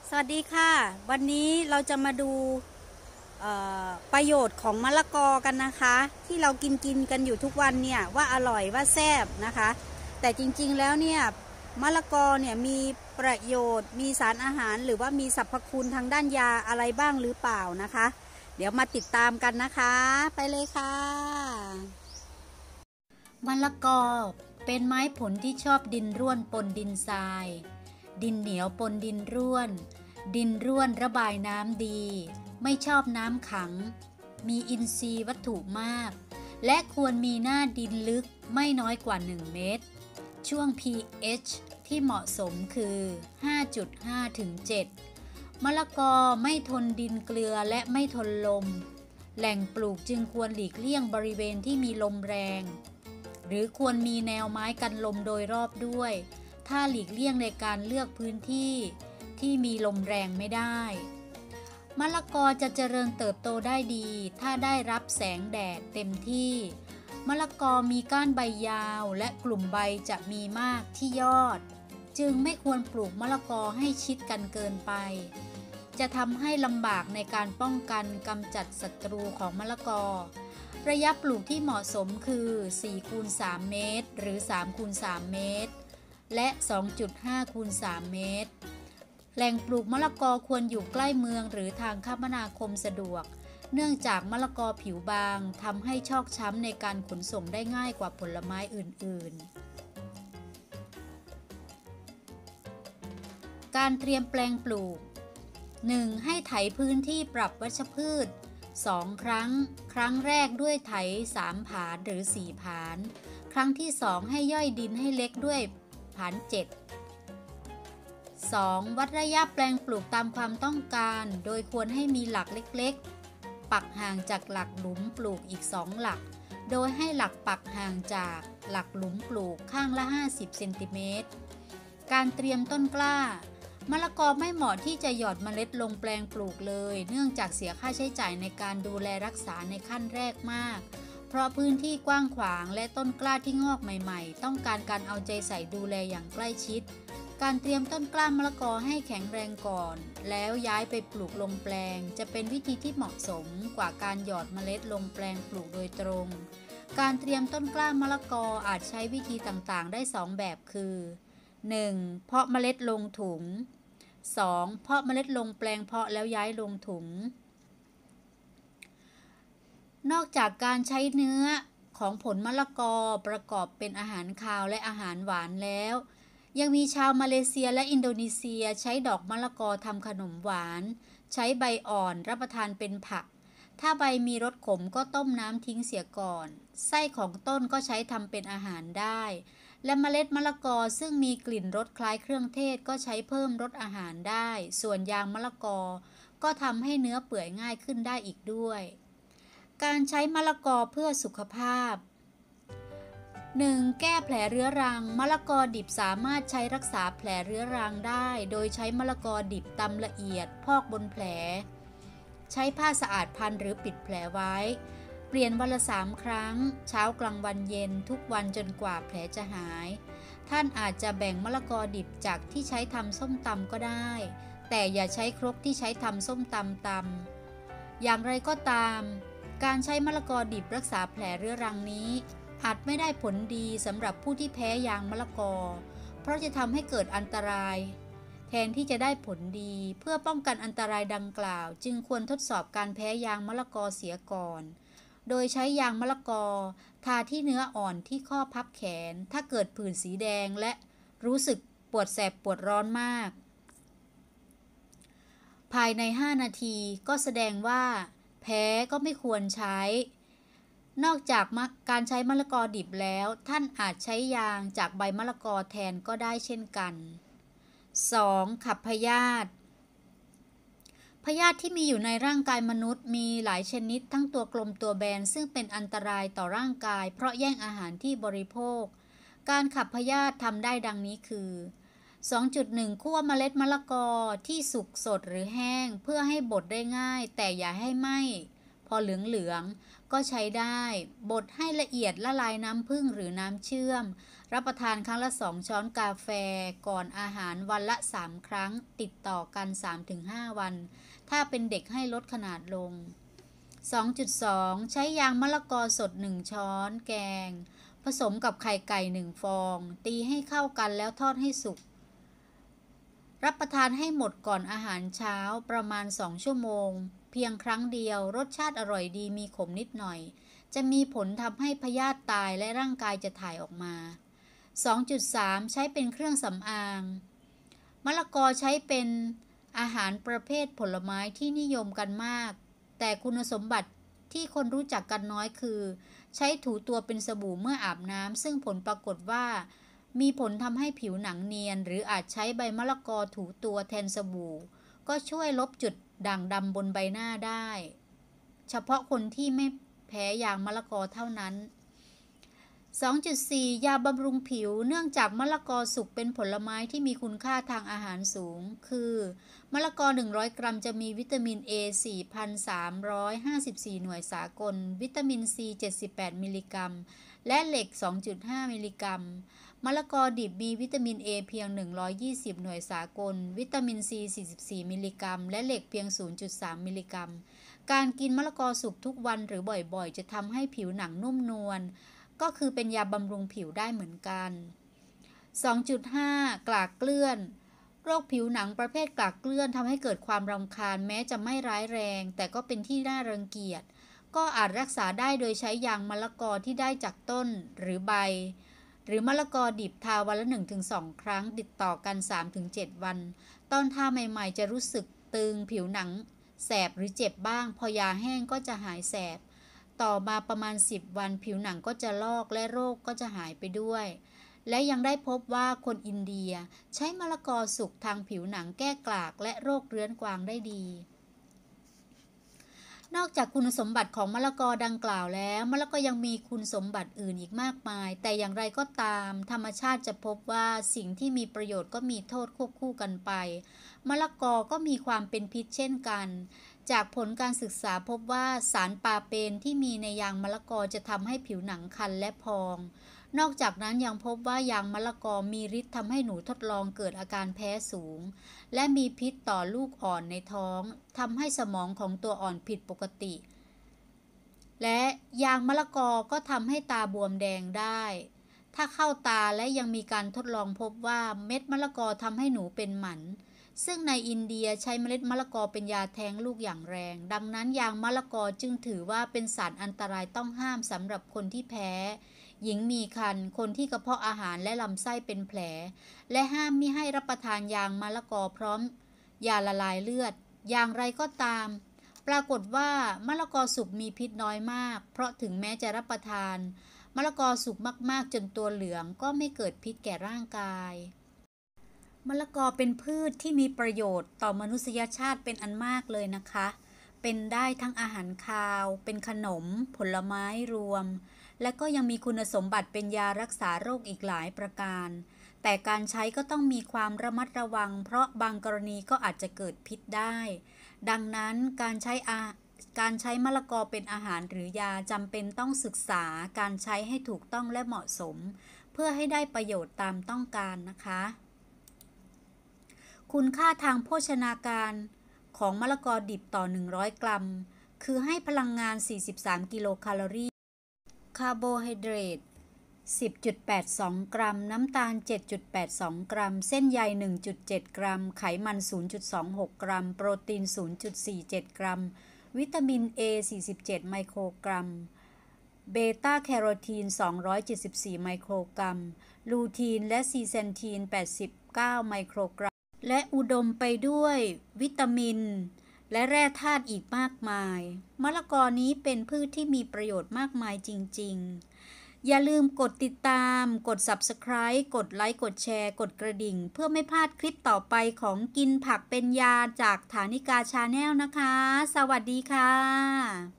สวัสดีค่ะวันนี้เราจะมาดูประโยชน์ของมะละกอกันนะคะที่เรากินกันอยู่ทุกวันเนี่ยว่าอร่อยว่าแซ่บนะคะแต่จริงๆแล้วเนี่ยมะละกอเนี่ยมีประโยชน์มีสารอาหารหรือว่ามีสรรพคุณทางด้านยาอะไรบ้างหรือเปล่านะคะเดี๋ยวมาติดตามกันนะคะไปเลยค่ะมะละกอเป็นไม้ผลที่ชอบดินร่วนปนดินทรายดินเหนียวปนดินร่วนดินร่วนระบายน้ำดีไม่ชอบน้ำขังมีอินทรีย์วัตถุมากและควรมีหน้าดินลึกไม่น้อยกว่า1เมตรช่วง pH ที่เหมาะสมคือ 5.5 ถึง 7 มะละกอไม่ทนดินเกลือและไม่ทนลมแหล่งปลูกจึงควรหลีกเลี่ยงบริเวณที่มีลมแรงหรือควรมีแนวไม้กันลมโดยรอบด้วยถ้าหลีกเลี่ยงในการเลือกพื้นที่ที่มีลมแรงไม่ได้มะละกอจะเจริญเติบโตได้ดีถ้าได้รับแสงแดดเต็มที่มะละกอมีก้านใบยาวและกลุ่มใบจะมีมากที่ยอดจึงไม่ควรปลูกมะละกอให้ชิดกันเกินไปจะทำให้ลำบากในการป้องกันกำจัดศัตรูของมะละกอระยะปลูกที่เหมาะสมคือ4 คูณ 3 เมตรหรือ3 คูณ 3 เมตรและ 2.5 คูณ 3 เมตรแหล่งปลูกมะละกอควรอยู่ใกล้เมืองหรือทางคมนาคมสะดวกเนื่องจากมะละกอผิวบางทำให้ชอกช้ำในการขนส่งได้ง่ายกว่าผลไม้อื่นๆการเตรียมแปลงปลูก 1. ให้ไถพื้นที่ปรับวัชพืช2 ครั้งครั้งแรกด้วยไถ3 ผานหรือ4 ผานครั้งที่2ให้ย่อยดินให้เล็กด้วยผาน7 2. วัดระยะแปลงปลูกตามความต้องการโดยควรให้มีหลักเล็กๆปักห่างจากหลักหลุมปลูกอีก2 หลักโดยให้หลักปักห่างจากหลักหลุมปลูกข้างละ50 เซนติเมตรการเตรียมต้นกล้ามะละกอไม่เหมาะที่จะหยอดเมล็ดลงแปลงปลูกเลยเนื่องจากเสียค่าใช้จ่ายในการดูแลรักษาในขั้นแรกมากเพราะพื้นที่กว้างขวางและต้นกล้าที่งอกใหม่ๆต้องการการเอาใจใส่ดูแลอย่างใกล้ชิดการเตรียมต้นกล้ามะละกอให้แข็งแรงก่อนแล้วย้ายไปปลูกลงแปลงจะเป็นวิธีที่เหมาะสมกว่าการหยอดเมล็ดลงแปลงปลูกโดยตรงการเตรียมต้นกล้ามะละกออาจใช้วิธีต่างๆได้2 แบบคือ 1. เพาะเมล็ดลงถุง 2. เพาะเมล็ดลงแปลงเพาะแล้วย้ายลงถุงนอกจากการใช้เนื้อของผลมะละกอประกอบเป็นอาหารคาวและอาหารหวานแล้วยังมีชาวมาเลเซียและอินโดนีเซียใช้ดอกมะละกอทำขนมหวานใช้ใบอ่อนรับประทานเป็นผักถ้าใบมีรสขมก็ต้มน้ำทิ้งเสียก่อนไส้ของต้นก็ใช้ทำเป็นอาหารได้และเมล็ดมะละกอซึ่งมีกลิ่นรสคล้ายเครื่องเทศก็ใช้เพิ่มรสอาหารได้ส่วนยางมะละกอก็ทำให้เนื้อเปื่อยง่ายขึ้นได้อีกด้วยการใช้มะละกอเพื่อสุขภาพ 1. แก้แผลเรื้อรังมะละกอดิบสามารถใช้รักษาแผลเรื้อรังได้โดยใช้มะละกอดิบตำละเอียดพอกบนแผลใช้ผ้าสะอาดพันหรือปิดแผลไว้เปลี่ยนวันละ3 ครั้งเช้ากลางวันเย็นทุกวันจนกว่าแผลจะหายท่านอาจจะแบ่งมะละกอดิบจากที่ใช้ทำส้มตำก็ได้แต่อย่าใช้ครกที่ใช้ทำส้มตำอย่างไรก็ตามการใช้มะละกอดิบรักษาแผลเรื้อรังนี้อาจไม่ได้ผลดีสำหรับผู้ที่แพ้ยางมะละกอเพราะจะทำให้เกิดอันตรายแทนที่จะได้ผลดีเพื่อป้องกันอันตรายดังกล่าวจึงควรทดสอบการแพ้ยางมะละกอเสียก่อนโดยใช้ยางมะละกอทาที่เนื้ออ่อนที่ข้อพับแขนถ้าเกิดผื่นสีแดงและรู้สึกปวดแสบปวดร้อนมากภายใน5 นาทีก็แสดงว่าแพ้ก็ไม่ควรใช้นอกจากการใช้มะละกอดิบแล้วท่านอาจใช้ยางจากใบมะละกอแทนก็ได้เช่นกัน 2. ขับพยาธิพยาธิที่มีอยู่ในร่างกายมนุษย์มีหลายชนิดทั้งตัวกลมตัวแบนซึ่งเป็นอันตรายต่อร่างกายเพราะแย่งอาหารที่บริโภคการขับพยาธิทำได้ดังนี้คือ 2.1 คั่วเมล็ดมะละกอที่สุกสดหรือแห้งเพื่อให้บดได้ง่ายแต่อย่าให้ไหม้พอเหลืองๆก็ใช้ได้บดให้ละเอียดละลายน้ำผึ้งหรือน้ำเชื่อมรับประทานครั้งละ2ช้อนกาแฟก่อนอาหารวันละ3ครั้งติดต่อกัน 3-5 วันถ้าเป็นเด็กให้ลดขนาดลง 2.2 ใช้ยางมะละกอสด1ช้อนแกงผสมกับไข่ไก่1ฟองตีให้เข้ากันแล้วทอดให้สุกรับประทานให้หมดก่อนอาหารเช้าประมาณ2ชั่วโมงเพียงครั้งเดียวรสชาติอร่อยดีมีขมนิดหน่อยจะมีผลทำให้พยาธิตายและร่างกายจะถ่ายออกมา 2.3 ใช้เป็นเครื่องสำอางมะละกอใช้เป็นอาหารประเภทผลไม้ที่นิยมกันมากแต่คุณสมบัติที่คนรู้จักกันน้อยคือใช้ถูตัวเป็นสบู่เมื่ออาบน้ำซึ่งผลปรากฏว่ามีผลทำให้ผิวหนังเนียนหรืออาจใช้ใบมะละกอถูตัวแทนสบู่ก็ช่วยลบจุดด่างดำบนใบหน้าได้เฉพาะคนที่ไม่แพ้ยางมะละกอเท่านั้น 2.4 ยาบำรุงผิวเนื่องจากมะละกอสุกเป็นผลไม้ที่มีคุณค่าทางอาหารสูงคือมะละกอ100 กรัมจะมีวิตามิน A 4,354 หน่วยสากลวิตามิน C 78 มิลลิกรัมและเหล็ก 2.5 มิลลิกรัมมะละกอดิบมีวิตามิน A เพียง120หน่วยสากลวิตามิน C 44 มิลลิกรัมและเหล็กเพียง 0.3 มิลลิกรัมการกินมะละกอสุกทุกวันหรือบ่อยๆจะทำให้ผิวหนังนุ่มนวลก็คือเป็นยาบำรุงผิวได้เหมือนกัน 2.5 กลากเกลื่อนโรคผิวหนังประเภทกลากเกลื่อนทำให้เกิดความรำคาญแม้จะไม่ร้ายแรงแต่ก็เป็นที่น่ารังเกียจก็อาจรักษาได้โดยใช้ยางมะละกอที่ได้จากต้นหรือใบหรือมะละกอดิบทาวันละ 1-2 ครั้งติดต่อกัน 3-7 วันตอนทาใหม่ๆจะรู้สึกตึงผิวหนังแสบหรือเจ็บบ้างพอยาแห้งก็จะหายแสบต่อมาประมาณ10 วันผิวหนังก็จะลอกและโรคก็จะหายไปด้วยและยังได้พบว่าคนอินเดียใช้มะละกอสุกทางผิวหนังแก้กลากและโรคเรื้อนกวางได้ดีนอกจากคุณสมบัติของมะละกอดังกล่าวแล้วมะละกอยังมีคุณสมบัติอื่นอีกมากมายแต่อย่างไรก็ตามธรรมชาติจะพบว่าสิ่งที่มีประโยชน์ก็มีโทษควบคู่กันไปมะละกอก็มีความเป็นพิษเช่นกันจากผลการศึกษาพบว่าสารปาเปนที่มีในยางมะละกอจะทำให้ผิวหนังคันและพองนอกจากนั้นยังพบว่ายางมะละกอมีฤทธิ์ทำให้หนูทดลองเกิดอาการแพ้สูงและมีพิษต่อลูกอ่อนในท้องทำให้สมองของตัวอ่อนผิดปกติและยางมะละกอก็ทำให้ตาบวมแดงได้ถ้าเข้าตาและยังมีการทดลองพบว่าเม็ดมะละกอทำให้หนูเป็นหมันซึ่งในอินเดียใช้เมล็ดมะละกอเป็นยาแท้งลูกอย่างแรงดังนั้นยางมะละกอจึงถือว่าเป็นสารอันตรายต้องห้ามสำหรับคนที่แพ้หญิงมีครรภ์คนที่กระเพาะอาหารและลำไส้เป็นแผลและห้ามมิให้รับประทานยางมะละกอพร้อมยาละลายเลือดอย่างไรก็ตามปรากฏว่ามะละกอสุกมีพิษน้อยมากเพราะถึงแม้จะรับประทานมะละกอสุกมากๆจนตัวเหลืองก็ไม่เกิดพิษแก่ร่างกายมะละกอเป็นพืชที่มีประโยชน์ต่อมนุษยชาติเป็นอันมากเลยนะคะเป็นได้ทั้งอาหารคาวเป็นขนมผลไม้รวมและก็ยังมีคุณสมบัติเป็นยารักษาโรคอีกหลายประการแต่การใช้ก็ต้องมีความระมัดระวังเพราะบางกรณีก็อาจจะเกิดพิษได้ดังนั้นการใช้มะละกอเป็นอาหารหรือยาจำเป็นต้องศึกษาการใช้ให้ถูกต้องและเหมาะสมเพื่อให้ได้ประโยชน์ตามต้องการนะคะคุณค่าทางโภชนาการของมะละกอดิบต่อ100 กรัมคือให้พลังงาน43กิโลแคลอรี่คาร์โบไฮเดรต10.82 กรัมน้ำตาล 7.82 กรัมเส้นใย 1.7 กรัมไขมัน 0.26 กรัมโปรตีน 0.47 กรัมวิตามิน A 47 ไมโครกรัมเบต้าแคโรทีน 274 ไมโครกรัมลูทีนและซีเซนทีน 89 ไมโครกรัมและอุดมไปด้วยวิตามินและแร่ธาตุอีกมากมายมะละกอนี้เป็นพืชที่มีประโยชน์มากมายจริงๆอย่าลืมกดติดตามกด Subscribe กดไลค์กดแชร์กดกระดิ่งเพื่อไม่พลาดคลิปต่อไปของกินผักเป็นยาจากฐานิกาชาแนลนะคะสวัสดีค่ะ